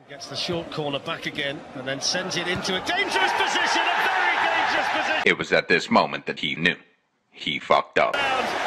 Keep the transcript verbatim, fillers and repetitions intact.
Gets the short corner back again and then sends it into a dangerous position, a very dangerous position. It was at this moment that he knew he fucked up.